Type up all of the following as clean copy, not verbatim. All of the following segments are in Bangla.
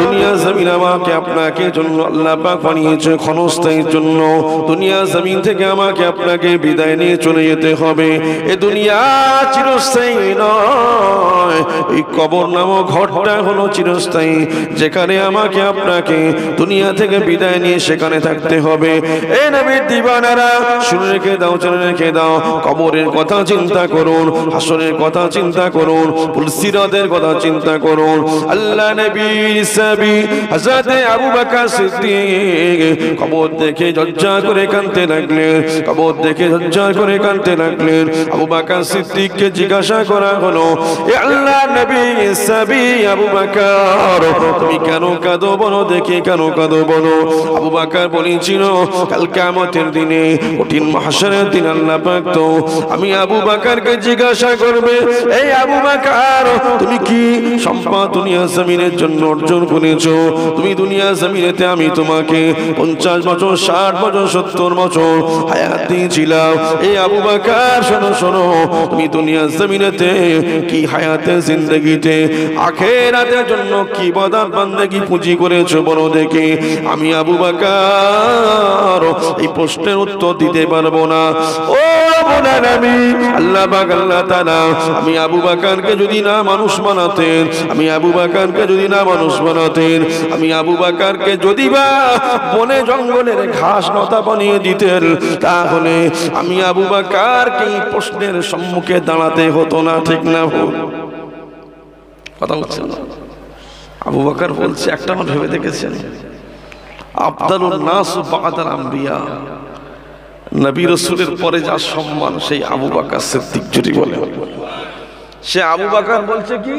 দুনিয়া জমিন আমাকে আপনাকে জন্য আল্লাহ পাক বানিয়েছে ক্ষণস্থায়ীর জন্য। দুনিয়া জমিন থেকে আমাকে আপনাকে বিদায় নিয়ে চলে যেতে হবে। এ দুনিয়া চিরস্থায়ী নয়, এই কবর নামক ঘরটা হলো চিরস্থায়ী, যেখানে আমাকে আপনাকে দুনিয়া থেকে বিদায় নিয়ে সেখানে থাকতে হবে। এ নবীর দিওয়ানারা শুনে রেখে দাও, চলে রেখে দাও। কবরের কথা চিন্তা করুন, হাসরের কথা চিন্তা করুন, সিরাতের কথা চিন্তা করুন। আল্লাহ নবীর সাহাবী হযরত আবু বকর সিদ্দিক কবর দেখে লজ্জা করে কাঁদতে লাগলেন, কবর দেখে লজ্জা করে কাঁদতে লাগলেন। আবু বকর সিদ্দিককে জিজ্ঞাসা করা হলো, এ আল্লাহ নবীর সাহাবী আবু বকর, তুমি কেন কাঁদো বলো দেখি, কেন কাঁদো বলো। আবু বকর বলেছিল, কাল কিয়ামতের দিনে, কঠিন মাহশরের দিন আল্লাহ পাক তো আমি আবু বকরকে জিজ্ঞাসা করবে, এই আবু বকর তুমি কি সম্পদ দুনিয়া জমিনের জন্য অর্জন করেছো? তুমি দুনিয়া জমিনেতে আমি তোমাকে 50 বছর, 60 বছর, 70 বছর হায়াত দিয়েছিলাম। এই আবু বকর শোনো শোনো, তুমি দুনিয়া জমিনেতে কি হায়াতে জিন্দেগিতে আখিরাতের জন্য কি ইবাদত বান্দেগি পুঁজি করেছো বলো দেখি। আমি আবু বকর এই প্রশ্নের উত্তর দিতে পারবো না। ও বলেন আমি আল্লাহ পাক আল্লাহ তাআলা আমি আবু বকরকে যদি না মানুষ বানাতেন, আমি আবু বকরকে যদি না মানুষ বানাতেন, আমি আবু বকরকে যদি বা বনে জঙ্গলের ঘাস লতা বানিয়ে দিতেন, তাহলে আমি আবু বকরকে এই প্রশ্নের সম্মুখে দাঁড়াতে হতো না। ঠিক না ভুল কথা হচ্ছে না? আবু বকর বলছে, একটা আমার ভেবে দেখেছেন, আফদালুন নাস বা'দাল আম্বিয়া, নবী রাসূলের পরে যার সম্মান সেই আবু বকর সিদ্দিক যদি বলে। সে আবু বকর বলছে কি,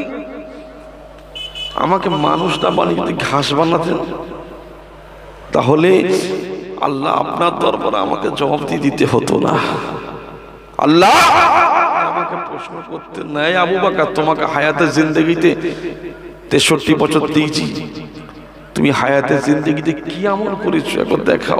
আমাকে মানুষ না বানিয়ে যদি ঘাস বানাতেন, তাহলে আল্লাহ আপনার দরবারে আমাকে জবাব দিতে হতো না। আল্লাহ আমাকে প্রশ্ন করতেন না, আবু বকর তোমাকে হায়াতে জিন্দেগিতে 63 বছর দিয়েছি, তুমি হায়াতে জিন্দেগিতে কি আমল করেছো একবার দেখাও।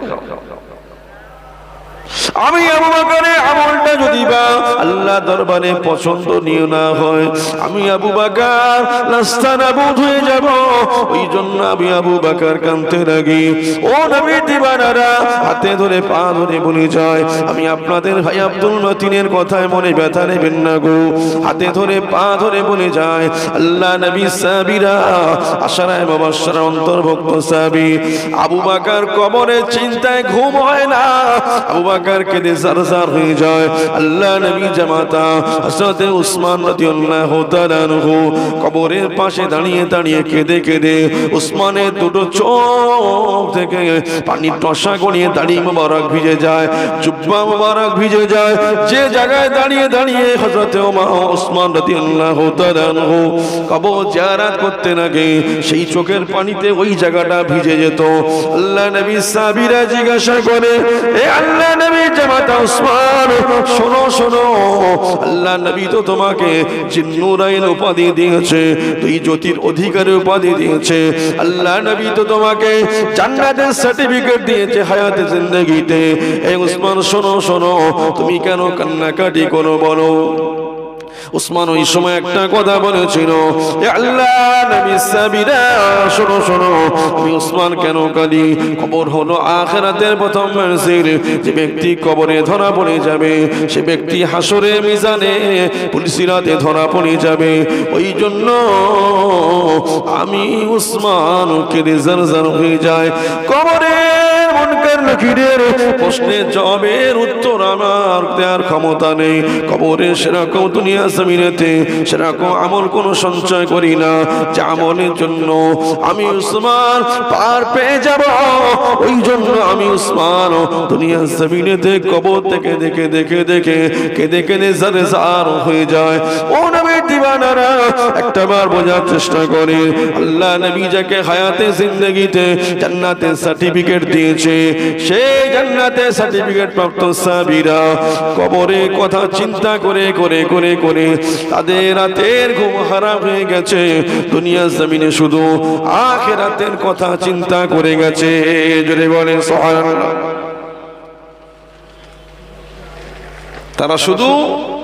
আমি আবু বকরের আমলটা যদি বা আল্লাহ দরবারে পছন্দনীয় না হয়, আমি আবু বকর নাস্তানাবুদ হয়ে যাব। ওই জন্য আমি আবু বকর কাঁদতে লাগি। ও নবীর দিওয়ানারা হাতে ধরে পা ধরে বলে যায়, আমি আপনাদের ভাই আব্দুল মতিনের কথায় মনে ব্যথা নেবেন না গো। হাতে ধরে পা ধরে বলে যায়, আল্লাহ নবী সাহাবীরা আশারায়ে মুবাশশারা অন্তর্ভুক্ত সাহাবী আবু বকর কবরের চিন্তায় ঘুম হয় না। আবু বকর কেঁদে জারজার হয়ে যায়। আল্লাহ নবী জামাতা হযরত উসমান রাদিয়াল্লাহু তাআলা আনহু কবরের পাশে দাঁড়িয়ে দাঁড়িয়ে কেঁদে কেঁদে উসমানের দুটো চোখ থেকে পানির টসা গড়িয়ে দাড়ি মোবারক ভিজে যায়, জুব্বা মোবারক ভিজে যায়। যে জায়গায় দাঁড়িয়ে দাঁড়িয়ে হযরত উসমান রাদিয়াল্লাহু তাআলা আনহু কবর জিয়ারত করতে লাগে, সেই চোখের পানিতে ওই জায়গাটা ভিজে যেত। আল্লাহ নবী সাহাবীরা জিজ্ঞাসা করে, এ আল্লাহ নবী জামাতা উসমান শোনো শোনো, আল্লাহ নবী তো তোমাকে জিন্নুরাইন উপাধি দিয়েছে, তুই জ্যোতির অধিকারী উপাধি দিয়েছে। আল্লাহ নবী তো তোমাকে জান্নাতের সার্টিফিকেট দিয়েছে হায়াতে জিন্দেগিতে। এই উসমান শোনো শোনো, তুমি কেন কান্নাকাটি করো বলো। উসমান ওই সময় একটা কথা বলেছিল, আল্লাহ নবীর সাহাবীরা শোনো শোনো, আমি উসমান কেন কাঁদি? খবর হলো আখিরাতের প্রথম মঞ্জিল, যে ব্যক্তি কবরে ধরা পড়ে যাবে সে ব্যক্তি হাসরে মিজানে পুলিশিরাতে ধরা পড়ে যাবে। ওই জন্য আমি উসমান কেঁদে জারজার হয়ে যায়। কবরের মুনকার নাকিরের প্রশ্নের জবাবের উত্তর আমার দেওয়ার ক্ষমতা নেই। কবরে সেরকম দুনিয়া জমিনেতে সেরকম আমল কোনো সঞ্চয় করি না যে আমলের জন্য আমি উসমান পার পেয়ে যাব। ওই জন্য আমি উসমান দুনিয়া জমিনেতে কবর থেকে দেখে দেখে দেখে কেঁদে কেঁদে জারজার হয়ে যায়। ও নবীর দিওয়ানারা একটা বার বোঝার চেষ্টা করে, আল্লাহ নবী যাকে হায়াতে জিন্দেগিতে জান্নাতের সার্টিফিকেট দিয়েছে, সেই জান্নাতের সার্টিফিকেট প্রাপ্ত সাহাবীরা কবরে কথা চিন্তা করে করে করে করে তাদের রাতের ঘুম হারাম হয়ে গেছে। দুনিয়া জমিনে শুধু আখিরাতের কথা চিন্তা করে গেছে। জোরে বলেন সুবহানাল্লাহ। তারা শুধু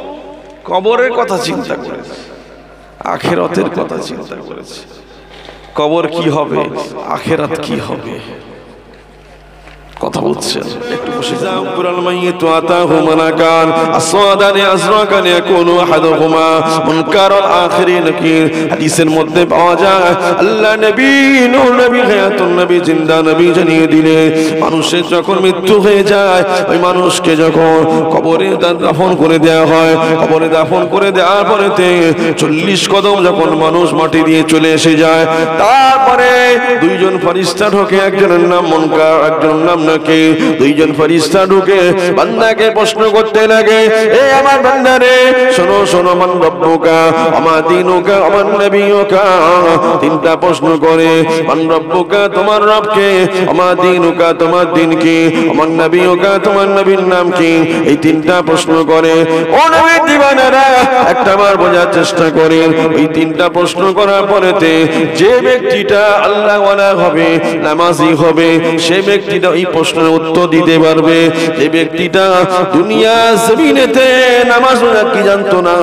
কবরের কথা চিন্তা করেছে, আখিরাতের কথা চিন্তা করেছে। কবর কি হবে, আখিরাত কি হবে, কথা বলছেন একটু বসে যাও। কুরআন মাইয়াতু আতাহু মালাকান আসওয়াদানি আজরাকান ইয়াকুনু আহাদুহুমা মুনকারুল আখিরি নাকির। হাদিসের মধ্যে পাওয়া যায় আল্লাহ নবী নূর নবী হায়াতুন নবী জিন্দা নবী জানিয়ে দিলে মানুষের যখন মৃত্যু হয়ে যায় ওই মানুষকে যখন কবরে দাফন করে দেওয়া হয়, কবরে দাফন করে দেওয়ার পরেতে 40 কদম যখন মানুষ মাটি দিয়ে চলে এসে যায়, তারপরে দুইজন ফেরেশতা ঢোকে, একজনের নাম মুনকার একজনের নাম নাকির। দুইজন ফেরেশতা ঢুকে বান্দাকে প্রশ্ন করতে লাগে, এ আমার বান্দারে শোনো শোনো, মান রব্বুকা ওমা দীনুকা ওমান নবিয়ুকা। তিনটা প্রশ্ন করে, মান রব্বুকা তোমার রব কে, ওমা দীনুকা তোমার দিন কি, ওমান নবিয়ুকা তোমার নবীর নাম কি। এই তিনটা প্রশ্ন করে। ও নবীর দিওয়ানারা একটাবার বোঝার চেষ্টা করেন, এই তিনটা প্রশ্ন করার পরেতে যে ব্যক্তিটা আল্লাহ ওয়ালা হবে, নামাজি হবে, সে ব্যক্তিটা এই প্রশ্নের উত্তর দিতে পারবে। যে ব্যক্তিটা দুনিয়া জমিনেতে নামাজ কি জানতো না,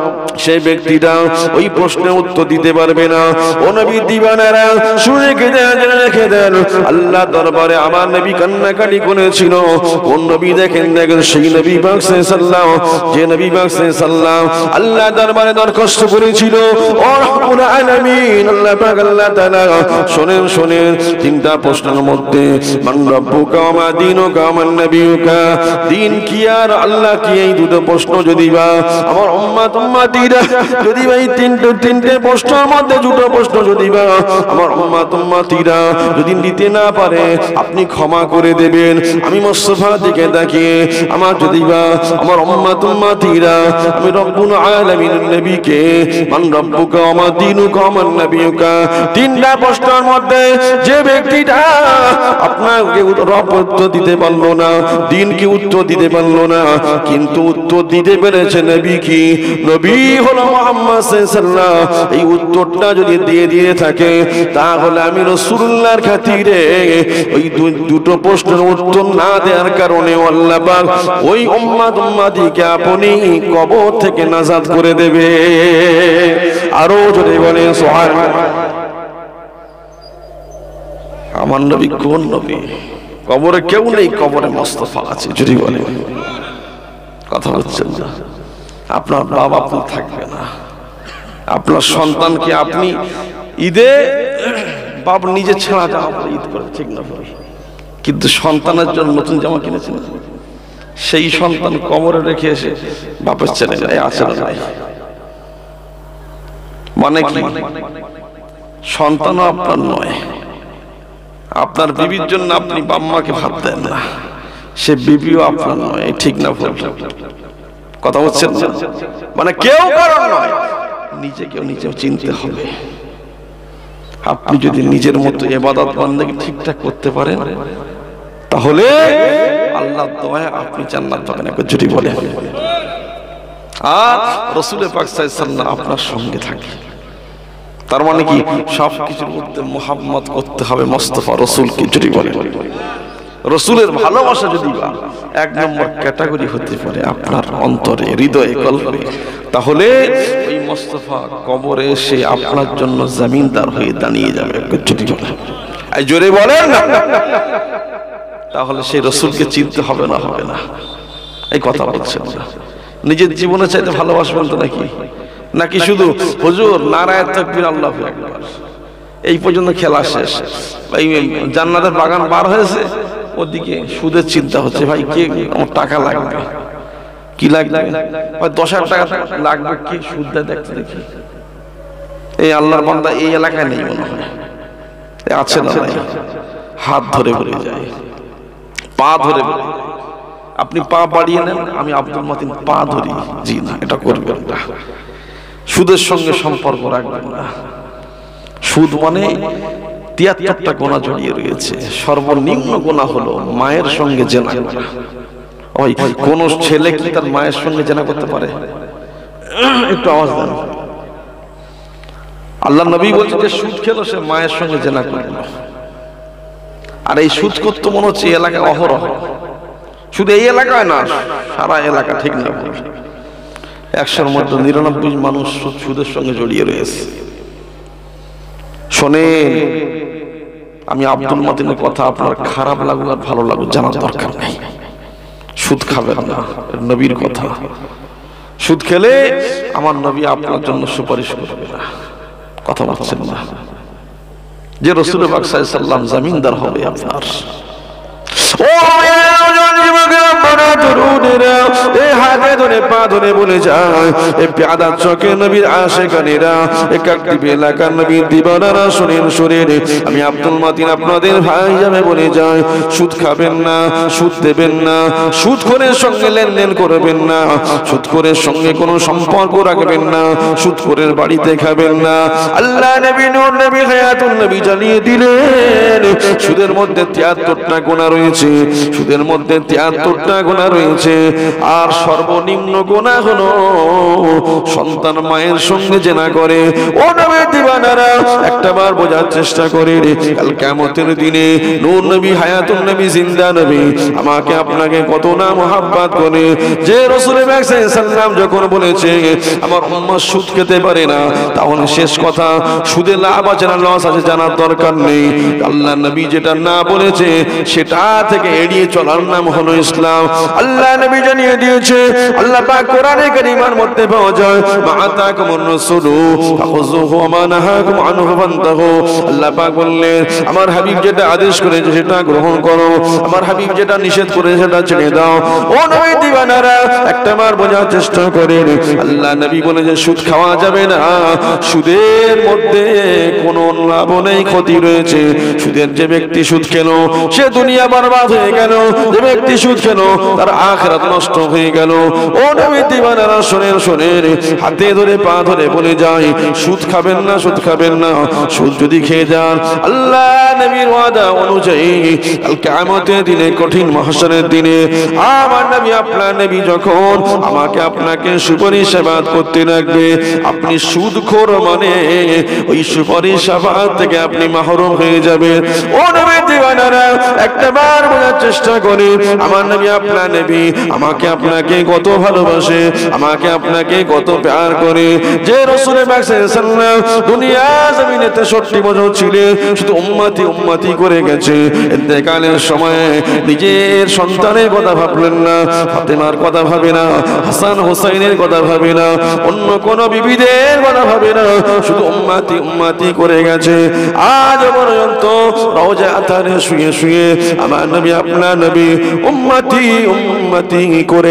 সেই ব্যক্তিটা ওই প্রশ্নের উত্তর দিতে পারবে না। ও নবী দিওয়ানারা শুনে রেখে দেন, আল্লাহ দরবারে আমার নবী কান্নাকাটি করেছিল। কোন নবী দেখেন সেই নবী পাক সাল্লাল্লাহু, যে নবী পাক সাল্লাল্লাহু আল্লাহ দরবারে দরখাস্ত করেছিল, ও রব্বুল আলামিন আল্লাহ পাক আল্লাহ তাআলা শুনেন শুনেন তিনটা প্রশ্নের মধ্যে মান রব্বুকা ওমা দীনুকা ওমান নবিয়ুকা, দিন কি আর আল্লাহ কি, এই দুটো প্রশ্ন যদি বা আমার উম্মত উম্মতিরা যদি ভাই তিনটে প্রশ্নের মধ্যে দুটো প্রশ্ন যদি বা আমার উম্মত উম্মতিরা যদি দিতে না পারে আপনি ক্ষমা করে দেবেন। আমি মুস্তাফা দিকে তাকিয়ে আমার যদি বা আমার উম্মত উম্মতিরা আমি রব্বুল আলামিনের নবীকে মান রব্বুকা ওমা দীনুকা ওমান নবিয়ুকা, তিনটা প্রশ্নের মধ্যে যে ব্যক্তিটা আপনাকে রব উত্তর দিতে পারলো না, দিন কি উত্তর দিতে পারলো না, কিন্তু উত্তর দিতে পেরেছে নবী কি, নবী হলো মুহাম্মদ সাল্লাল্লাহু। এই উত্তরটা যদি দিয়ে থাকে তাহলে আমি রাসূলুল্লাহর খাতিরে ওই দুটো প্রশ্নের উত্তর না দেওয়ার কারণে আল্লাহ পাক ওই উম্মত উম্মতিকে আপনি কবর থেকে নাজাত করে দেবে। আরো জোরে বলেন সুবহানাল্লাহ। আমার নবী কোন নবী? কবরে কেউ নেই, কবরে মুস্তাফা আছে। যদি বলে কথা হচ্ছেন না, আপনার বাবা আপনার থাকবে না, আপনার সন্তানকে আপনি ঈদে বাপ নিজে ছেঁড়া জামা পরে ঈদ করে ঠিক না পরে, কিন্তু সন্তানের জন্য নতুন জামা কিনেছেন, সেই সন্তান কবরে রেখে এসে বাপের ছেলে যায় আছে না নাই? মানে কি সন্তানও আপনার নয়, আপনার বিবির জন্য আপনি বাম্মাকে ভাত দেন না, সে বিবিও আপনার নয়, ঠিক না ভুল? কথা হচ্ছেন না? মানে কেউ কারণ নয়, নিজেকেও নিজেও চিনতে হবে। আপনি যদি নিজের মতো ইবাদত বন্দেগী ঠিকঠাক করতে পারেন তাহলে আল্লাহর দয়ায় আপনি জান্নাত পাবেন। একবার যদি বলে আর রাসূল পাক সাল্লাল্লাহু আলাইহি ওয়াসাল্লাম আপনার সঙ্গে থাকে, তার মানে কি সব কিছুর মধ্যে মুহাম্মদ করতে হবে মুস্তাফা রাসূলকে। যদি বলে রাসূলের ভালোবাসা যদি এক নম্বর ক্যাটাগরি হতে পারে আপনার অন্তরে, হৃদয়ে, কলবে, তাহলে ওই মুস্তাফা কবরে এসে আপনার জন্য জমিনদার হয়ে দাঁড়িয়ে যাবে। যদি বলে এই জোরে বলেন না, তাহলে সেই রাসূলকে চিনতে হবে না, হবে না? এই কথা বলছেন না। নিজের জীবনে চাইতে ভালোবাসবেন তো নাকি শুধু হুজুর নারায়ে তাকবীর আল্লাহু আকবার এই পর্যন্ত খেলা শেষ, ভাই জান্নাতের বাগান পার হয়েছে, ওদিকে সুদের চিন্তা হচ্ছে, ভাই কে আমার টাকা লাগবে, কি লাগবে, ভাই 10,000 টাকা লাগবে, কি সুদ দেয় দেখতে দেখি। এই আল্লাহর বান্দা এই এলাকায় নেই মনে হয়, আছে না? হাত ধরে বলে যায়, পা ধরে বলে, আপনি পা বাড়িয়ে নেন, আমি আব্দুল মতিন পা ধরি, জি না এটা করবেন না। সুদের সঙ্গে সম্পর্ক রাখবেন না। সুদ মানে 73টা গুনাহ জড়িয়ে রয়েছে। সর্বনিম্ন গুনাহ হলো মায়ের সঙ্গে জেনা করা। ওই কোন ছেলে কি তার মায়ের সঙ্গে জেনা করতে পারে? একটু আওয়াজ দেন। আল্লাহ নবী বলছেন যে সুদ খেলো সে মায়ের সঙ্গে জেনা করলো। আর এই সুদ করতে মনে হচ্ছে এলাকায় অহরহ, শুধু এই এলাকায় না সারা এলাকা, ঠিক না? 100-র মধ্যে 99 মানুষ সুদের সঙ্গে জড়িয়ে রয়েছে। শোনেন, আমি আব্দুল মতিনের কথা আপনার খারাপ লাগুক আর ভালো লাগুক জানার দরকার নেই। সুদ খাবেন না, নবীর কথা। সুদ খেলে আমার নবী আপনার জন্য সুপারিশ করবে না। কথা বলছেন না যে রাসূল পাক সাল্লাল্লাহু আলাইহি ওয়াসাল্লাম জামিনদার হবে আপনার। ও হাতে ধরে পা ধরে বলে যায়, পেয়াদা চকে নবীর আশিকানেরা, কাকদ্বীপ এলাকার নবীর দিবানারা, শোনেন শোনেন, আমি আব্দুল মতিন আপনাদের ভাই যাবে বলে যায়, সুদ খাবেন না, সুদ দেবেন না, সুদখোরের সঙ্গে লেনদেন করবেন না, সুদখোরের সঙ্গে কোনো সম্পর্ক রাখবেন না, সুদখোরের বাড়িতে খাবেন না। আল্লাহ নবী নূর নবী হায়াতুন নবী জানিয়ে দিলেন, সুদের মধ্যে 73টা গুনাহ রয়েছে, সুদের মধ্যে 73টা গুনাহ রয়েছে। আর সর্বনিম্ন গুনাহ হলো সন্তান মায়ের সঙ্গে জেনা করে। ও নবী দিবানারা, একটাবার বোঝার চেষ্টা করে, কাল কিয়ামতের দিনে নূর নবী হায়াতুন নবী জিন্দা নবী আমাকে আপনাকে কত না মহব্বত করে। যে রাসূল পাক সাল্লাল্লাহু আলাইহি ওয়াসাল্লাম যখন বলেছে আমার উম্মত সুদ খেতে পারে না, তাহলে শেষ কথা সুদে লাভ আছে না লস আছে জানার দরকার নেই। আল্লাহ নবী যেটা না বলেছে সেটা থেকে এড়িয়ে চলার নাম হলো ইসলাম। আল্লাহ নবী জানিয়ে দিয়েছে, আল্লাহ পাক কোরআনে কারীমের মধ্যে পাওয়া যায়, মা আতাকুমুর রাসূলু ফাখুযুহু ওয়া মা নাহাকুম আনহু ফান্তাহু। আল্লাহ পাক বললেন আমার হাবিব যেটা আদেশ করেছে সেটা গ্রহণ করো, আমার হাবিব যেটা নিষেধ করেছে সেটা ছেড়ে দাও। ও নবী দিবানারা, একটাবার বোঝার চেষ্টা করেন, আল্লাহ নবী বলে যে সুদ খাওয়া যাবে না, সুদের মধ্যে কোনো লাভ নেই, ক্ষতি রয়েছে। সুদের যে ব্যক্তি সুদ খেলো সে দুনিয়া বরবাদ হয়ে গেল, যে ব্যক্তি সুদ খেলো তার আখিরাত নষ্ট হয়ে গেল। ও নবী দিবানারা শোনেন শোনেন, হাতে ধরে পা ধরে বলে যায় সুদ খাবেন না, সুদ খাবেন না। সুদ যদি খেয়ে যান আল্লাহ নবীর ওয়াদা অনুযায়ী কাল কিয়ামতের দিনে, কঠিন মাহশরের দিনে আমার নবী আপনার নবী যখন আমাকে আপনাকে সুপারিশ শাফাত করতে লাগবে, আপনি সুদখোর মানে ওই সুপারিশ শাফাত থেকে আপনি মাহরুম হয়ে যাবেন। ও নবী দিবানারা, একটাবার বোঝার চেষ্টা করে আমার নবী আপনার নবী আমাকে আপনাকে কত ভালোবাসে, আমাকে আপনাকে কত প্যার করে। যে রাসূল পাক সাল্লাল্লাহু আলাইহি ওয়াসাল্লাম দুনিয়া জমিনে 63 বছর ছিলেন, শুধু উম্মতি উম্মতি করে গেছে। ইন্তেকালের সময় নিজের সন্তানের কথা ভাবলেন না, ফাতেমার কথা ভাবে না, হাসান হোসেনের কথা ভাবে না, অন্য কোন বিবিদের কথা ভাবে না, শুধু উম্মতি উম্মতি করে গেছে। আজ পর্যন্ত রওজা আতারে শুয়ে শুয়ে আমার নবী আপনার নবী উম্মতি উম্মতি করে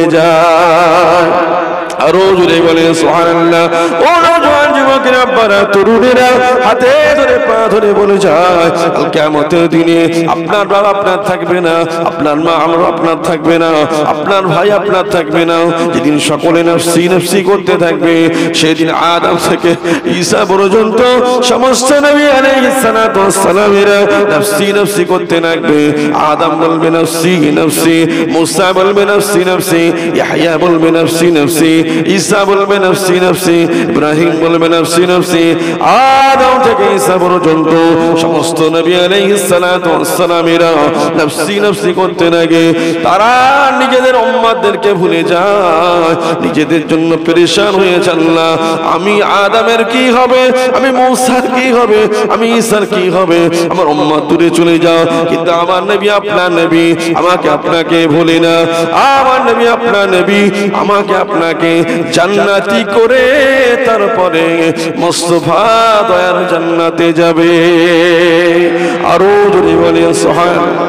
যায়। আরো জোরে বলে সুবহানাল্লাহ। ও নওজোয়ান যুবকেরা, আব্বারা, তরুণেরা, হাতে ধরে পা ধরে বলে যায় কাল কিয়ামতের দিনে আপনার বাবা আপনার থাকবে না, আপনার মা আমার আপনার থাকবে না, আপনার ভাই আপনার থাকবে না। যেদিন সকলে নফসি নফসি করতে থাকবে, সেদিন আদম থেকে ঈসা পর্যন্ত সমস্ত নবী আলাইহিস সালাতু ওয়াস সালামেরা নফসি নফসি করতে থাকবে। আদম বলবে নফসি নফসি, মুসা বলবে নফসি নফসি, ইয়াহইয়া বলবে নফসি নফসি, ঈসা বলবে নফসি নফসি, ইব্রাহিম বলবে নফসি নফসি। আদম থেকে ঈসা পর্যন্ত সমস্ত নবী আলাইহিস সালাতু ওয়াস সালামেরা নফসি নফসি করতে লাগে। তারা নিজেদের উম্মতদেরকে ভুলে যায়, নিজেদের জন্য পেরেশান হয়ে আল্লাহ আমি আদমের কি হবে, আমি মূসার কি হবে, আমি ঈসার কি হবে, আমার উম্মত দূরে চলে যাও। কিন্তু আমার নবী আপনার নবী আমাকে আপনাকে ভুলে না, আমার নবী আপনার নবী আমাকে আপনাকে জান্নাতি করে তারপরে মুস্তাফা দয়ার জান্নাতে যাবে। আরো জোরে বলে সুবহানাল্লাহ।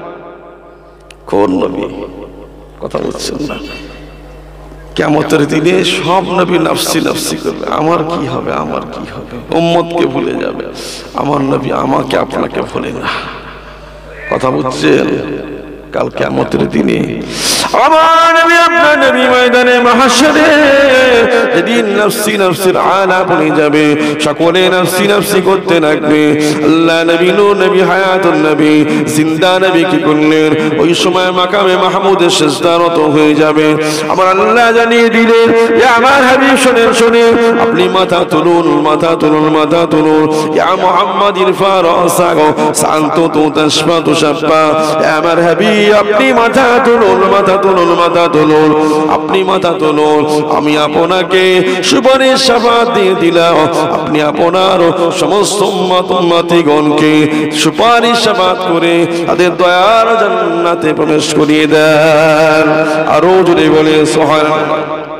কোন নবী কথা বলছেন না? কিয়ামতের দিনে সব নবী নফসি নফসি করবে, আমার কি হবে, আমার কি হবে, উম্মতকে ভুলে যাবে। আমার নবী আমাকে আপনাকে ভুলে না। কথা বুঝছেন? কাল কিয়ামতের দিনে আমার নবী আপনার নবী ময়দানে মাহশরে যেদিন নফসি নফসির আলা বলে যাবে, সকলে নফসি নফসি করতে লাগবে। আল্লাহ নবী নূর নবী হায়াতুন নবী জিন্দা নবী কি করলেন, ওই সময় মাকামে মাহমুদের সিজদারত হয়ে যাবে। আমার আল্লাহ জানিয়ে দিলেন যে আমার হাবিব শোনেন শোনেন, আপনি মাথা তুলুন মাথা তুলুন মাথা তুলুন, ইয়া মুহাম্মদ ইরফা রাসাকা সানতু তাশফা তুশাফা। আমার হাবিব আপনি মাথা তুলুন মাথা তুলুন, মাথা তুলুন, আপনি মাথা তুলুন। আমি আপনাকে সুপারিশ শাফাত দিয়ে দিলাম, আপনি আপনার সমস্ত উম্মত উম্মতিগণকে সুপারিশ শাফাত করে তাদের দয়ার জান্নাতে প্রবেশ করিয়ে দেন। আরো যদি বলে সুবহানাল্লাহ।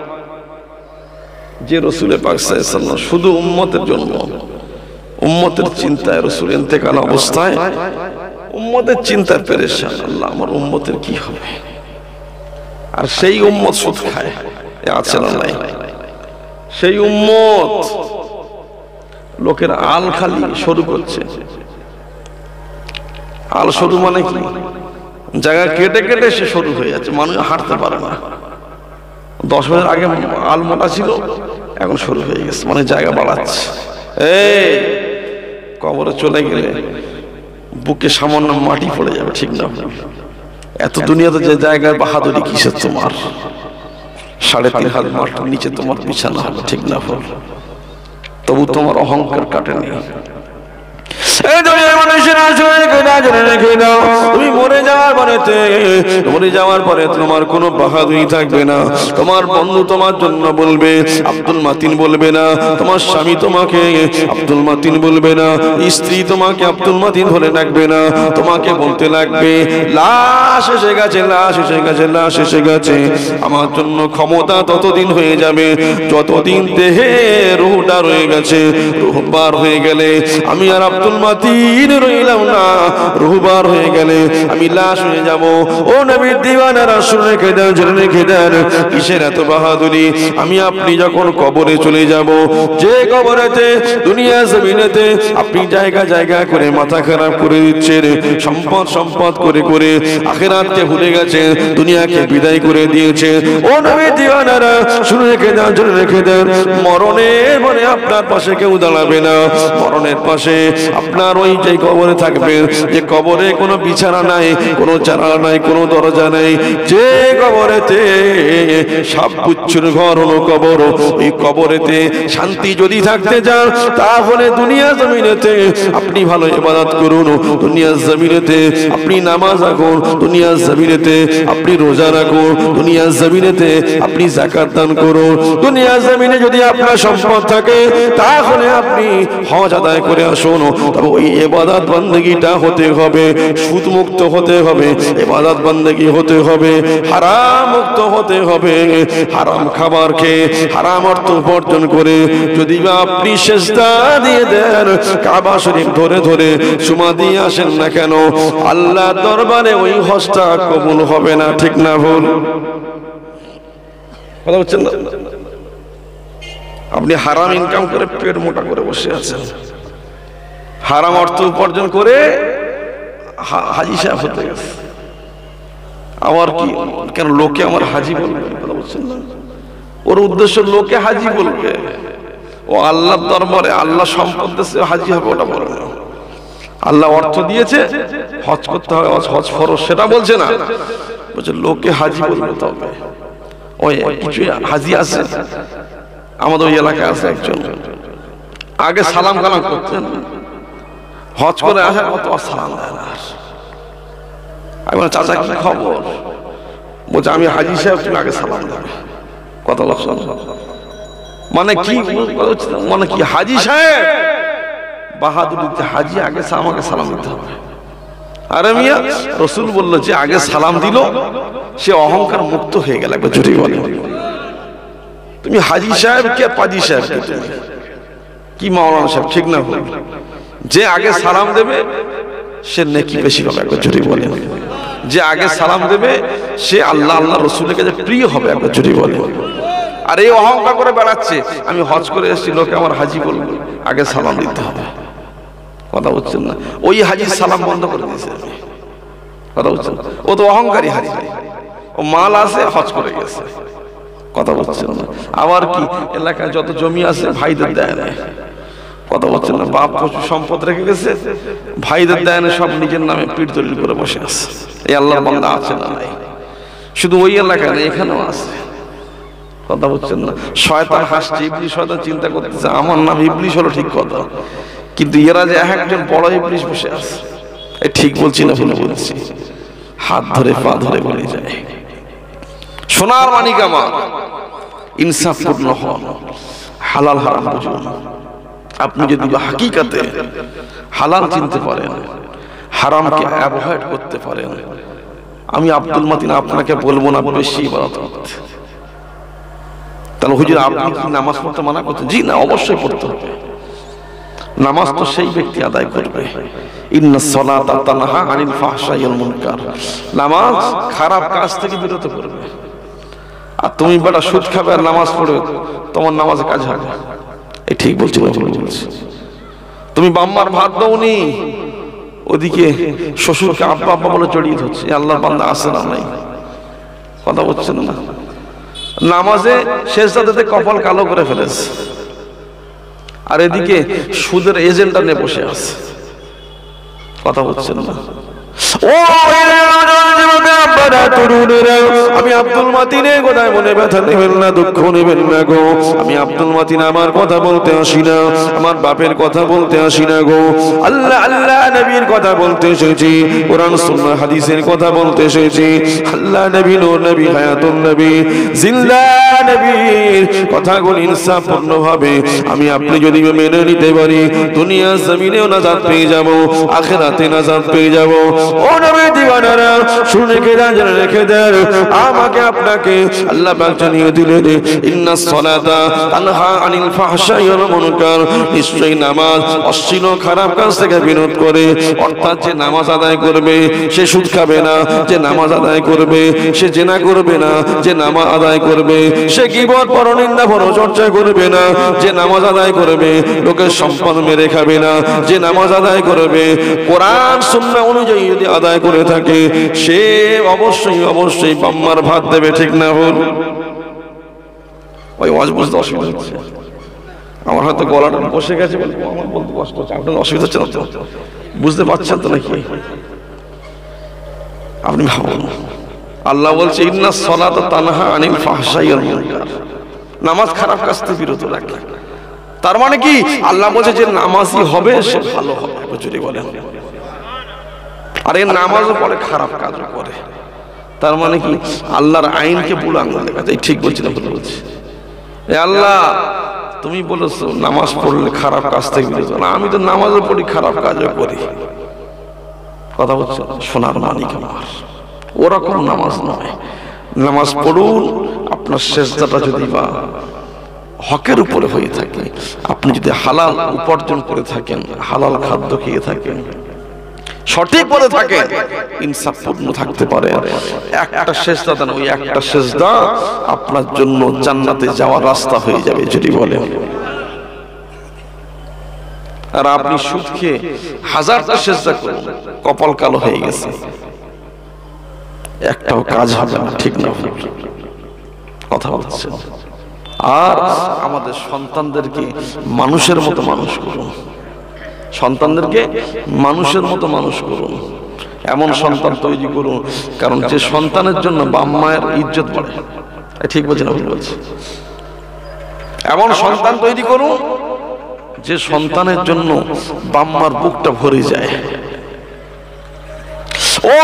যে রাসূল পাক সাল্লাল্লাহু আলাইহি ওয়াসাল্লাম শুধু উম্মতের জন্য, উম্মতের চিন্তায় রাসূল ইন্তেকাল অবস্থায় উম্মতের চিন্তায় পেরেশান, আল্লাহ আমার উম্মতের কি হবে। আর সেই উম্মত সুদ খায়, আছে না নাই? সেই উম্মত লোকের আল খালি শুরু করছে। আল শুরু মানে কি? জায়গা কেটে কেটে সে শুরু হয়ে যাচ্ছে, মানুষ হাঁটতে পারে না। 10 বছর আগে আল মোটা ছিল, এখন শুরু হয়ে গেছে, মানে জায়গা বাড়াচ্ছে। এই কবরে চলে গেলে বুকে সামান্য মাটি পড়ে যাবে, ঠিক না? এত দুনিয়াতে যে জায়গায় বাহাদুরি কিসের তোমার? 3.5 হাত মাটির নিচে তোমার বিছানা হবে, ঠিক না? তবু তোমার অহংকার কাটেনি। তুমি মরে যাওয়ার পরে তোমার কোনো বাহাদুরি থাকবে না। তোমার বন্ধু তোমার জন্য বলবে আব্দুল মাতিন বলবে না, তোমার স্বামী তোমাকে আব্দুল মাতিন বলবে না, স্ত্রী তোমাকে আব্দুল মাতিন ধরে রাখবে না। তোমাকে বলতে লাগবে লাশ এসে গেছে, লাশ এসে গেছে, লাশ এসে গেছে। আমার জন্য ক্ষমতা ততদিন হয়ে যাবে যতদিন দেহে রুহটা রয়ে গেছে। রুহ বার হয়ে গেলে আমি আর আব্দুল মাতিন রইলাম না, রুহ বার হয়ে গেলে আমি লাশ হয়ে যাব। ও নবীর দিওয়ানারা শুনে রেখে দেন, জেনে রেখে দেন, কিসের এত বাহাদুরি? আমি আপনি যখন কবরে চলে যাব, যে কবরেতে দুনিয়া জমিনেতে আপনি জায়গা জায়গা করে মাথা খারাপ করে দিচ্ছেন, সম্পদ সম্পদ করে করে আখিরাতকে ভুলে গেছে, দুনিয়াকে বিদায় করে দিয়েছে। ও নবীর দিওয়ানারা শুনে রেখে দেন, জেনে রেখে দেন, মরণের পরে আপনার পাশে কেউ দাঁড়াবে না। মরণের পাশে আপনার ওই যে কবরে থাকবে, যে কবরে কোনো বিছানা নাই, কোনো জানালা নাই, কোনো দরজা নাই, যে কবরেতে সাপগুচ্ছুর ঘর হলো কবর। এই কবরেতে শান্তি যদি থাকতে চান, তাহলে দুনিয়া জমিনেতে আপনি ভালো ইবাদত করুন, দুনিয়া জমিনেতে আপনি নামাজ রাখুন, দুনিয়া জমিনেতে আপনি রোজা রাখুন, দুনিয়া জমিনেতে আপনি যাকাত দান করুন। দুনিয়া জমিনে যদি আপনার সম্পদ থাকে, তাহলে আপনি হজ আদায় করে আসুন। তবে ওই ইবাদত বান্দেগিটা হতে হবে সুদ মুক্ত হতে হবে, ইবাদত বান্দেগি হতে হবে হারাম মুক্ত হতে হবে। হারাম খাবার খেয়ে হারাম অর্থ উপার্জন করে যদি বা আপনি সেজদা দিয়ে দেন, কাবা শরীফ ধরে ধরে চুমা দিয়ে আসেন না কেন, আল্লাহ দরবারে ওই হজটা কবুল হবে না, ঠিক না ভুল? কথা বলছেন না? আপনি হারাম ইনকাম করে পেট মোটা করে বসে আছেন, হারাম অর্থ উপার্জন করে হাজি সাহেব হতে গেছে। আমার কি কেন লোকে আমার হাজি বলবে? কথা বলছেন না? ওর উদ্দেশ্য লোকে হাজি বলবে, ও আল্লাহর দরবারে আল্লাহ সম্পদ দিয়েছে হাজি হবে ওটা বলে না। আল্লাহ অর্থ দিয়েছে হজ করতে হবে, হজ ফরজ, সেটা বলছে না, বলছে লোকে হাজি বলবে। তবে ওই কিছু হাজি আছে আমাদের ওই এলাকায়, আছে একজন আগে সালাম কালাম করতেন, হজ করে আসার কত সালাম দেয় না। আমি চাচা কি খবর? বলছে আমি হাজি সাহেব, তুমি আগে সালাম দেবে। কত লক্ষ মানে কি? মানে কি হাজি সাহেব বাহাদুরি? হাজি আগে আমাকে সালাম দিতে হবে। আরে মিয়া, রসুল বললো যে আগে সালাম দিল সে অহংকার মুক্ত হয়ে গেল। একবার জোরে বলে, তুমি হাজি সাহেব কে পাজি সাহেব কে, তুমি কি মাওলানা সাহেব, ঠিক না? যে আগে সালাম দেবে সে নেকি বেশি পাবে। একবার জোরে বলে, যে আগে সালাম দেবে সে আল্লাহ আল্লাহ রসুলের কাছে প্রিয় হবে। একবার জোরে বলে। আর এই অহংকার করে বেড়াচ্ছে আমি হজ করে এসেছি, লোকে আমার হাজি বলবে, আগে সালাম দিতে হবে। কথা বলছেন না? ওই হাজি সালাম বন্ধ করে দিয়েছে। কথা বলছেন? ও তো অহংকারী হাজি, ও মাল আছে হজ করে গেছে। কথা বলছেন না? আবার কি এলাকায় যত জমি আছে ভাইদের দেয় না। কথা বলছেন না? বাপ প্রচুর সম্পদ রেখে গেছে, ভাইদের দেয় না, সব নিজের নামে পিঠ দলিল করে বসে আছে। এই আল্লাহর বান্দা আছে না নাই? শুধু ওই এলাকায় নেই, এখানেও আছে। কথা বলছেন না? শয়তান হাসছে, ইবলিশ শয়তান চিন্তা করতেছে আমার নাম ইবলিশ হলো ঠিক কথা, কিন্তু এরা যে একজন বড় ইবলিশ বসে আছে। এই ঠিক বলছি না ভুলে বলছি? হাত ধরে পা ধরে বলে যায় সোনার মানিক আমার, ইনসাফপূর্ণ হন, হালাল হারাম বুঝুন। আপনি যদি হাকিকাতে হালাল চিনতে পারেন, হারামকে অ্যাভয়েড করতে পারেন, আমি আব্দুল মতিন আপনাকে বলবো না বেশি ইবাদত করতে। তাহলে হুজুর আপনি কি নামাজ পড়তে মানা করতেন? জি না, অবশ্যই পড়তে হবে। নামাজ তো সেই ব্যক্তি আদায় করবে, ইন্নাস সালাতা তানহা আনিল ফাহশাই ওয়াল মুনকার, নামাজ খারাপ কাজ থেকে বিরত করবে। আর তুমি বেটা সুদ খাবে আর নামাজ পড়বে, তোমার নামাজে কাজ হবে? এই ঠিক বলছি না ভুল বলছি? তুমি বাম্মার ভাত দাওনি, ওদিকে শ্বশুরকে আব্বা আব্বা বলে জড়িয়ে ধরছে, আল্লাহর বান্দা আছে না নাই? কথা বলছেন না? নামাজে সেজদাতে কপাল কালো করে ফেলেছে, আর এদিকে সুদের এজেন্টটা নিয়ে বসে আছে। কথা বলছেন না? আমি আব্দুল মাতিনের কথায় মনে ব্যথা নেবেন না, দুঃখ নেবেন না গো। আমি আব্দুল মাতিন আমার কথা বলতে আসি না, আমার বাপের কথা বলতে আসি না গো। আল্লাহ আল্লাহ নবীর কথা বলতে এসেছি, কোরআন সুন্নাহ হাদিসের কথা বলতে এসেছি। আল্লাহ নবী, নূর নবী, হায়াতুন নবী, জিন্দা নবীর কথাগুলো ইনসাফপূর্ণ ভাবে আমি আপনি যদি মেনে নিতে পারি, দুনিয়া জমিনেও নাজাত পেয়ে যাব, আখিরাতে নাজাত পেয়ে যাব। ও নবী দিওয়ানারা, শুনে জেনে রেখে দেন, আমাকে আপনাকে আল্লাহ পাক জানিয়ে দিলেন, ইন্নাস সালাতা তানহা আনিল ফাহশাই ওয়াল মুনকার, নিশ্চয়ই নামাজ অশ্লীল খারাপ কাজ থেকে বিরত করে। অর্থাৎ যে নামাজ আদায় করবে সে সুদ খাবে না, যে নামাজ আদায় করবে সে জিনা করবে না, যে নামাজ আদায় করবে সে গীবত পরনিন্দা পরচর্চা করবে না, যে নামাজ আদায় করবে লোকের সম্পদ মেরে খাবে না, যে নামাজ আদায় করবে কোরআন সুন্নাহ অনুযায়ী যদি আদায় করে থাকে সে অবশ্যই অবশ্যই বাম্মার ভাত দেবে। ঠিক না ভুল? ওই ওয়াজ বুঝতে অসুবিধা হচ্ছে, আমার হয়তো গলাটা বসে গেছে, আমার বলতে কষ্ট হচ্ছে, আপনার অসুবিধা হচ্ছে না তো? বুঝতে পারছেন তো নাকি? আপনি ভাবুন, আল্লাহ বলছে ইন্নাস সালাতা তানহা আনিল ফাহশাই ওয়াল মুনকার, নামাজ খারাপ কাজ থেকে বিরত রাখে। তার মানে কি আল্লাহ বলছে যে নামাজি হবে সে ভালো হবে, যদি বলেন। আর এই নামাজও পড়ে খারাপ কাজও করে, তার মানে কি আল্লাহর আইনকে বুড়ো আঙুল দেখাচ্ছে। ঠিক বলছি না ভুল বলছি? এ আল্লাহ, তুমি বলেছো নামাজ পড়লে খারাপ কাজ থেকে বিরত, না আমি তো নামাজও পড়ি খারাপ কাজও করি। কথা বলছো? সোনার মানিক আমার, ওরকম নামাজ নয়। নামাজ পড়ুন, আপনার সেজদাটা যদি বা হকের উপরে হয়ে থাকে, আপনি যদি হালাল উপার্জন করে থাকেন, হালাল খাদ্য খেয়ে থাকেন, সঠিক পথে থাকেন, ইনসাফপূর্ণ থাকতে পারে, একটা সেজদা দেন, ওই একটা সেজদা আপনার জন্য জান্নাতে যাওয়ার রাস্তা হয়ে যাবে, যদি বলেন। আর আপনি সুদ খেয়ে হাজারটা সেজদা করুন, কপাল কালো হয়ে গেছে, একটাও কাজ হবে না। ঠিক না? কথা বলছে। আর আমাদের সন্তানদেরকে মানুষের মতো মানুষ করুন, সন্তানদেরকে মানুষের মতো মানুষ করুন, এমন সন্তান তৈরি করুন, কারণ যে সন্তানের জন্য বাপ মায়ের ইজ্জত বাড়ে। ঠিক বলছি না ভুল বলছি? এমন সন্তান তৈরি করুন যে সন্তানের জন্য বাপ মার বুকটা ভরে যায়। ও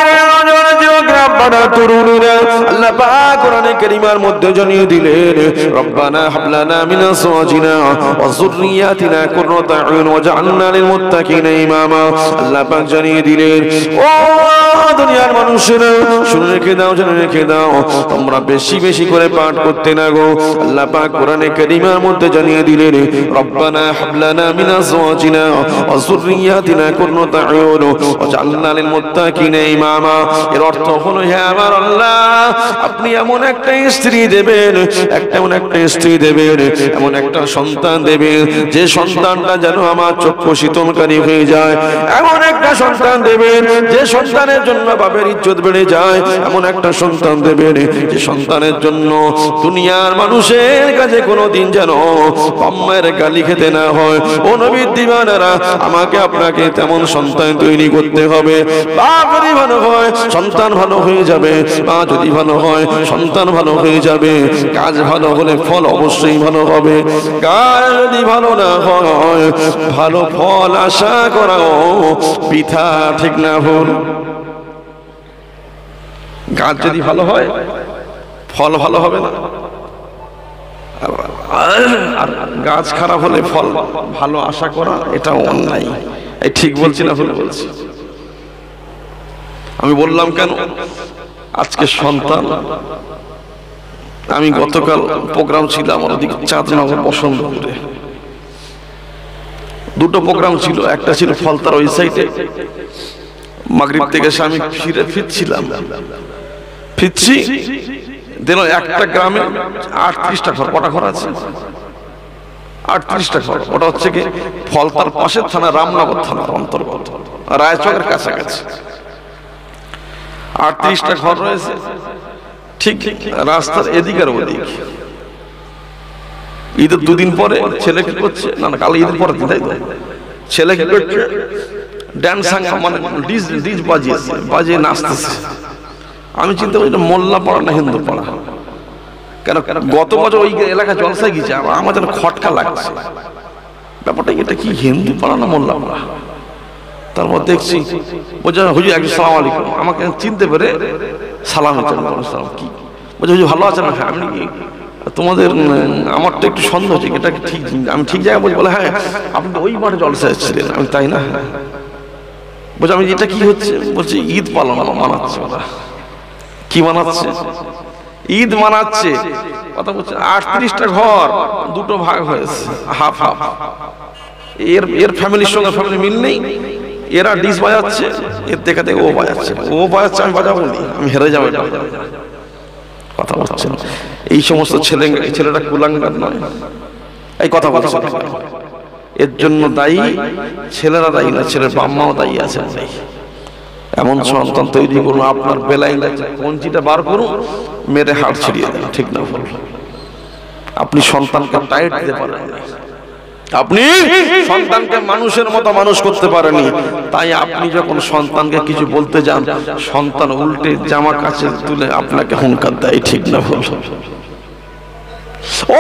আল্লাহ পাক কোরআনে কারীমের মধ্যে জানিয়ে দিলেন, রব্বানা হাব লানা মিন আজওয়াজিনা ওয়া যুররিয়াতিনা কুররাতা আয়ুন ওয়াজআলনা লিল মুত্তাকিনা ইমামা। আল্লাহ পাক জানিয়ে দিলেন, ও দুনিয়ার মানুষেরা শুনে রেখে দাও, জেনে রেখে দাও, তোমরা বেশি বেশি করে পাঠ করতে না গো। আল্লাহ পাক কোরআনে কারীমের মধ্যে জানিয়ে দিলেন, রব্বানা হাব লানা মিন আজওয়াজিনা ওয়া যুররিয়াতিনা কুররাতা আয়ুন ওয়াজআলনা লিল মুত্তাকিনা ইমামা। এর অর্থ হলো, হে আমার আল্লাহ, আপনি এমন একটা স্ত্রী দেবেন, এমন একটা স্ত্রী দেবেন, এমন একটা সন্তান দেবেন, যে সন্তানটা যেন আমার চক্ষু শীতলকারী হয়ে যায়। এমন একটা সন্তান দেবেন যে সন্তানের জন্য বাপের ইজ্জত বেড়ে যায়। এমন একটা সন্তান দেবেন যে সন্তানের জন্য দুনিয়ার মানুষের কাছে কোনোদিন যেন বাপ-মায়ের গালি খেতে না হয়। ও নবীর দিওয়ানারা, আমাকে আপনাকে তেমন সন্তান তৈরি করতে হবে। বাপ যদি ভালো হয় সন্তান ভালো হয়ে যাবে, মা যদি ভালো হয় সন্তান ভালো হয়ে যাবে। কাজ ভালো হলে ফল অবশ্যই ভালো হবে, কাজ যদি ভালো না হয় ভালো ফল আশা করাও বৃথা। ঠিক না ভুল? কাজ যদি ভালো হয় ফল ভালো হবে না? আর গাছ খারাপ হলে ফল ভালো আশা করা এটা অন্যায়। এই ঠিক বলছি না ভুল বলছি? আমি বললাম কেন, আজকে সন্তান, আমি গতকাল প্রোগ্রাম ছিল আমার ওদিকে চাঁদনগর বসন্তপুরে, দুটো প্রোগ্রাম ছিল, একটা ছিল ফলতার ওই সাইডে, মাগরিব থেকে এসে আমি ফিরছি দিন একটা গ্রামে 38টা ঘর, কটা ঘর আছে? 38টা ঘর। ওটা হচ্ছে কি ফলতার পাশের থানা, রামনগর থানার অন্তর্গত, রায়চকের কাছাকাছি 38টা ঘর রয়েছে। ঠিক রাস্তার এদিক আর ওদিক। ঈদের দুদিন পরে ছেলে কি করছে, না কাল ঈদের পরে তাই তো, ছেলে কি করছে, ড্যান্স মানে ডিজ বাজিয়ে নাচতেছে। আমি চিন্তা করি মোল্লা পাড়া না হিন্দু পাড়া, কেন গত বছর ওই এলাকা জলসায় গেছে, আমার যেন খটকা লাগছে ব্যাপারটা, এটা কি হিন্দু পাড়া না মোল্লা পাড়া? তারপর দেখছি বলছে হুজুর একজন সালাম আলাইকুম, আমাকে চিনতে পেরে সালাম কি বলছে হুজুর ভালো আছেন? হ্যাঁ। আমি কি তোমাদের, আমার তো একটু সন্দেহ হচ্ছে এটা ঠিক, আমি ঠিক জায়গায় বলছি? বলে হ্যাঁ আপনি তো ওই মাঠে জলসা এসেছিলেন। আমি তাই না? বলছি আমি এটা কি হচ্ছে? বলছি ঈদ পালন মানাচ্ছে। ওরা কি মানাচ্ছে? ঈদ মানাচ্ছে। কথা বলছে 38টা ঘর দুটো ভাগ হয়েছে, হাফ হাফ। এর ফ্যামিলির সঙ্গে ফ্যামিলি মিল নেই, এরা ডিস বাজাচ্ছে, এর দেখা দেখে ও বাজাচ্ছে, আমি বাজাবো নি, আমি হেরে যাবো। কথা বলছে এই সমস্ত ছেলেটা কুলাঙ্গার নয়, এই কথা বলছে। এর জন্য দায়ী ছেলেরা দায়ী না, ছেলের বাম্মাও দায়ী আছে। এমন সন্তান তৈরি করুন, আপনার বেলায় পঞ্চিটা বার করুন, মেরে হাড় ছিড়িয়ে দেন, ঠিক না বল? আপনি সন্তানকে টাইট দিতে পারেন না, আপনি সন্তানকে মানুষের মতো মানুষ করতে পারেনি। তাই আপনি যখন সন্তানকে কিছু বলতে যান, সন্তান উল্টে জামা কাছে তুলে আপনাকে হুঙ্কার দেয়, ঠিক না বল? ও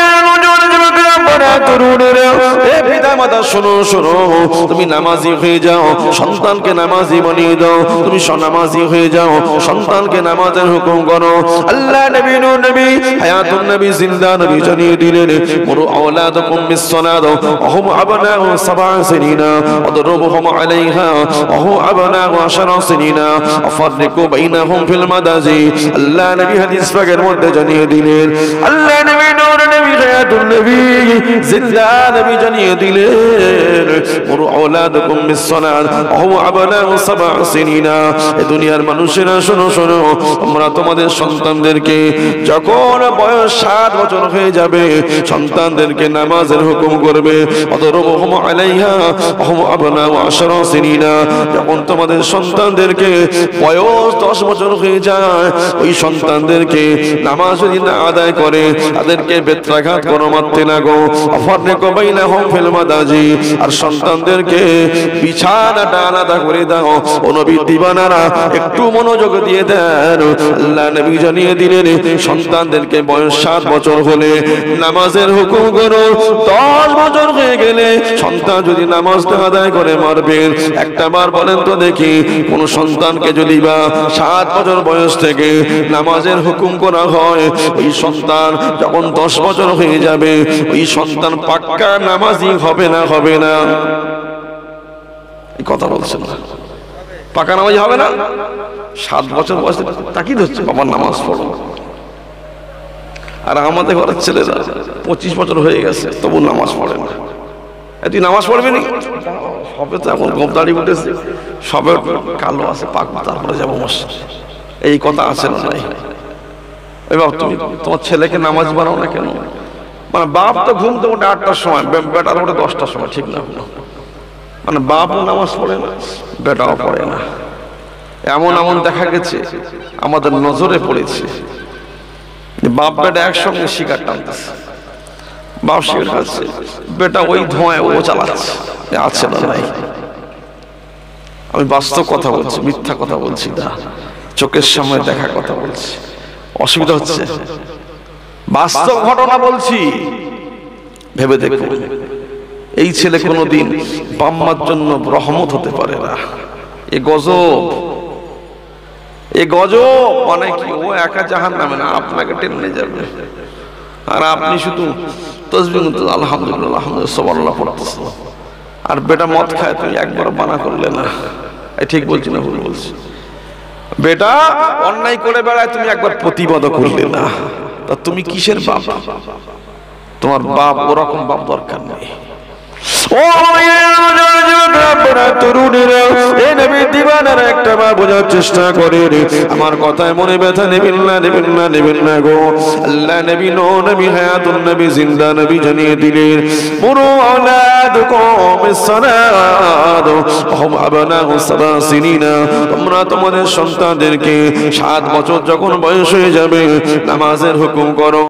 তুমি নামাজি হয়ে যাও, সন্তানকে নামাজি বানিয়ে দাও। তুমি নামাজি হয়ে যাও, সন্তানকে নামাজের হুকুম করো। আল্লাহ নবী নূর নবী হায়াতুন নবী জিন্দা নবী জানিয়ে দিলেন, মুরু আওলাদাকুম বিস-সালাত ওহুম আবনাউ 7 সিনিনা ওয়াদরুবুহুম আলাইহা ওহু আবনাউ 10 সিনিনা আফাররিকু বাইনাহুম ফিল মাদাজি। আল্লাহ নবী হাদিস পাকের মধ্যে জানিয়ে দিলেন, আল্লাহ নবী নূর নবী হায়াতুন নবী জিন্দা নবী জানিয়ে দিলেন, মুরু আওলাদাকুম বিস-সালাত ওহু আবনাউ 7 সিনিনা। এই দুনিয়ার মানুষেরা শোনো শোনো, তোমরা তোমাদের সন্তানদেরকে যখন বয়স 7 বছর হয়ে যাবে, সন্তানদেরকে নামাজের হুকুম করবে। অদরুবহুম আলাইহা ওহুম আবনাউ 10 সিনিনা। যখন তোমাদের সন্তানদেরকে বয়স 10 বছর হয়ে যায়, ওই সন্তানদেরকে নামাজ যদি না আদায় করে, তাদেরকে বেত্রাঘাত করো, মারতে লাগো। আফাররিকু বাইনাহুম ফিল মাদাজি। আর সন্তানদেরকে বিছানাটা আলাদা করে দাও। ও নবী দিবানারা একটু মনোযোগ দিয়ে দেন। আল্লাহ নবী জানিয়ে দিলেন, সন্তানদেরকে বয়স 7 বছর হলে নামাজের হুকুম করো। 10 বছর হয়ে গেলে সন্তান যদি নামাজটা আদায় করে মারবেন। একটা বার বলেন তো দেখি, কোন সন্তানকে যদি বা 7 বছর বয়স থেকে নামাজের হুকুম করা হয়, ওই সন্তান যখন 10 বছর হয়ে যাবে, ওই সন্তান পাক্কা নামাজি হবে না? হবে না? এই কথা বলছেন না, পাকা নামাজি হবে না? 7 বছর বয়সে তাকিদ হচ্ছে বাবার নামাজ পড়ো। আর আমাদের ঘরের ছেলেরা 25 বছর হয়ে গেছে, তবু নামাজ পড়ে না। তুই নামাজ পড়বি না? সবে তো এখন গোপ দাড়ি উঠেছে, সবে কালো আছে, পাকবো তারপরে যাবো মসজিদ। এই কথা আছে না নাই? এবার তুমি তোমার ছেলেকে নামাজ বানাও না কেন? মানে বাপ তো ঘুম তো ওঠে 8টার সময়, বেটার ওঠে 10টার সময়, ঠিক না? মানে বাপও নামাজ পড়ে না, বেটাও পড়ে না। এমন এমন দেখা গেছে, আমাদের নজরে পড়েছে, বাপ বেটা একসঙ্গে শিকার টানতেছে। বাপ শিকার খাচ্ছে, বেটা ওই ধোঁয়ায় ও চালাচ্ছে। আছে না নাই? আমি বাস্তব কথা বলছি, মিথ্যা কথা বলছি না, চোখের সামনে দেখা কথা বলছি। অসুবিধা হচ্ছে? বাস্তব ঘটনা বলছি, ভেবে দেখুন। এই ছেলে কোনোদিন বাম্মার জন্য রহমত হতে পারে না। এ গজব। এই গজ মানে কি, ও একা জাহান্নামে না, আপনাকে টেনে যাবে। আর আপনি শুধু তাসবিহ আলহামদুলিল্লাহ আলহামদুলিল্লাহ সুবহানাল্লাহ পড়তেছেন, আর বেটা মদ খায়, তুমি একবার মানা করলে না। ঠিক বলছি না ভুল বলছি? বেটা অন্যায় করে বেড়ায়, তুমি একবার প্রতিবাদ করলে না, তা তুমি কিসের বাপ? তোমার বাপ ওরকম বাপ দরকার নেই। ও তরুণীরা, এই নবীর দিওয়ানারা একটা বার বোঝার চেষ্টা করে, আমার কথায় মনে ব্যথা নেবেন না, নেবেন না, নেবেন না গো। আল্লাহ নবী, নো নবী, হায়াতুন নবী, জিন্দা নবী জানিয়ে দিলেন, মুরু আওলাদুকুম বিসসালাত ওয়াহুম আবনাউ সাবআ সিনিনা, তোমরা তোমাদের সন্তানদেরকে 7 বছর যখন বয়স হয়ে যাবে নামাজের হুকুম করো।